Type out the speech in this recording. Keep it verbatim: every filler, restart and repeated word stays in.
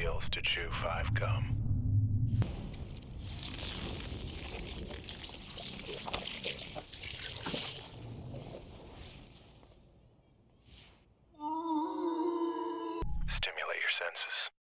feels to chew five gum. Stimulate your senses.